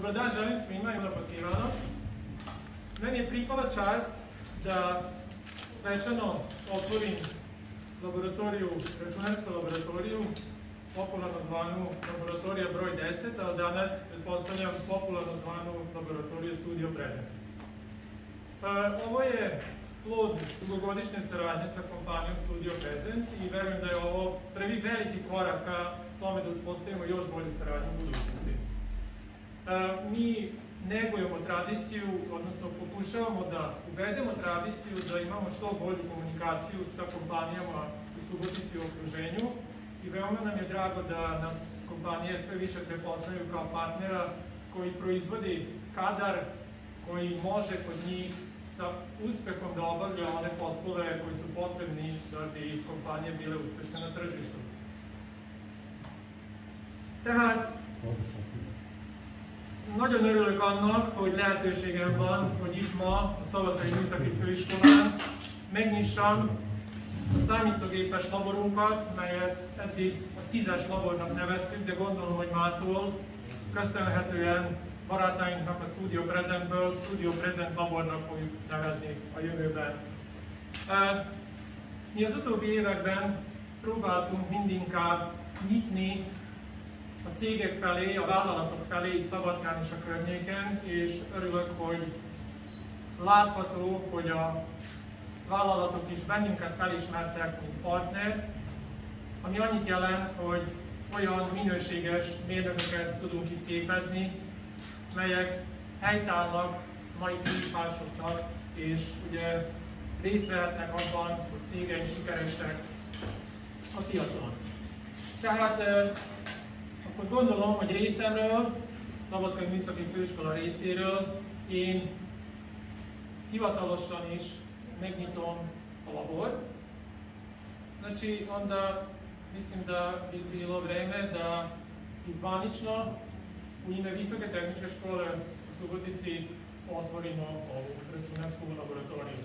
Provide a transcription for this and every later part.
Dobar dan, želim svima i napotivano. Meni je pripala čast da svečano otvorim laboratoriju, računarsku laboratoriju, popularno zvanu laboratorija broj 10, a danas pretpostavljam popularno zvanu laboratoriju Studio Present. Ovo je plod dugogodišnje saradnje sa kompanijom Studio Present i verujem da je ovo prvi veliki korak ka tome da uspostavimo još bolju saradnju u budućnosti. Mi negujemo tradiciju, odnosno pokušavamo da uvedemo tradiciju da imamo što bolju komunikaciju sa kompanijama u Subotici i okruženju i veoma nam je drago da nas kompanije sve više prepoznaju kao partnera koji proizvodi kadar koji može kod njih sa uspehom da obavlja one poslove koji su potrebni da bi kompanije bile uspešne na tržištu. Tehát nagyon örülök annak, hogy lehetőségem van, hogy itt ma a Szabadkai Műszaki Főiskolán megnyissam a számítógépes laborunkat, melyet eddig a 10-es labornak neveztük, de gondolom, hogy mától köszönhetően barátainknak a Studio Presentből Studio Present labornak fogjuk nevezni a jövőben. Mi az utóbbi években próbáltunk mindinkább nyitni a cégek felé, a vállalatok felé, itt Szabadkán és a környéken, és örülök, hogy látható, hogy a vállalatok is bennünket felismertek, mint partner, ami annyit jelent, hogy olyan minőséges mérnököket tudunk itt képezni, melyek helytállnak mai kihívásoknak, és ugye részt vehetnek abban, hogy cégeink sikeresek a piacon. Tehát akkor gondolom, hogy részemről, Szabadkai Műszaki Főiskola részéről én hivatalosan is megnyitom a labor. Znači, onda mislim da bi bilo vreme da izvanično u ime Visoke tehničke škole u Subotici otvorimo ovu računarsku laboratoriju.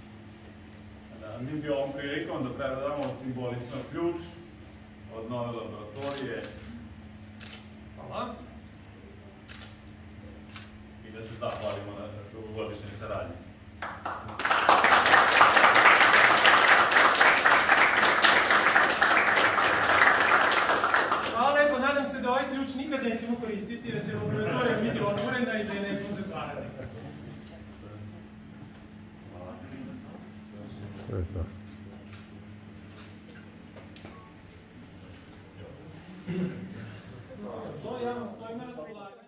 Mi bi ovom prilikom da predamo simbolično ključ od nove laboratorije. Hvala. I da se zahvalimo na dugogodišnjoj saradnji. Hvala lepo, nadam se da ovaj ključ nikad nećemo koristiti, da će laboratorija biti otvorena i da je nećemo zatvarati. To javno stojimo na raspolaganju.